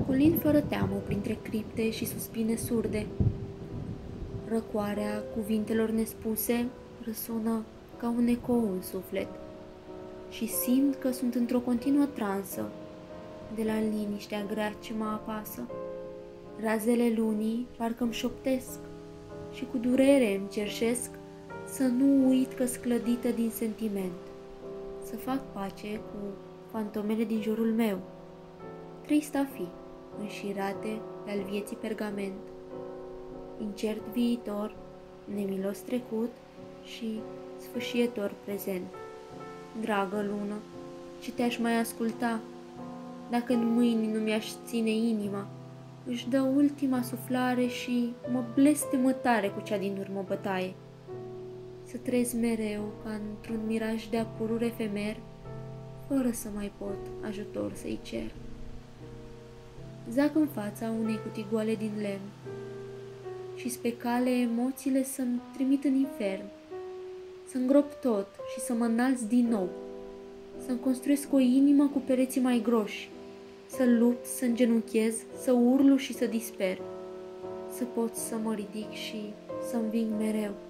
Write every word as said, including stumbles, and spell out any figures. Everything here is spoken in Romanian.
colind fără teamă printre cripte și suspine surde. Răcoarea cuvintelor nespuse răsună ca un ecou în suflet și simt că sunt într-o continuă transă de la liniștea grea ce mă apasă. Razele lunii parcă-mi șoptesc și cu durere îmi cerșesc să nu uit că sclădită din sentiment, să fac pace cu fantomele din jurul meu, trist a fi, înșirate pe-al vieții pergament, incert viitor, nemilos trecut și sfâșietor prezent. Dragă lună, ce te-aș mai asculta, dacă în mâini nu mi-aș ține inima, își dă ultima suflare și mă blestemă tare cu cea din urmă bătaie. Să trez mereu ca într-un miraj de apururi efemer, fără să mai pot ajutor să-i cer. Zac în fața unei cutii goale din lemn și pe cale emoțiile să-mi trimit în infern, să îngrop tot și să mă înalț din nou, să-mi construiesc o inimă cu pereții mai groși, să lupt, să îngenunchez, să urlu și să disper, să pot să mă ridic și să înving mereu.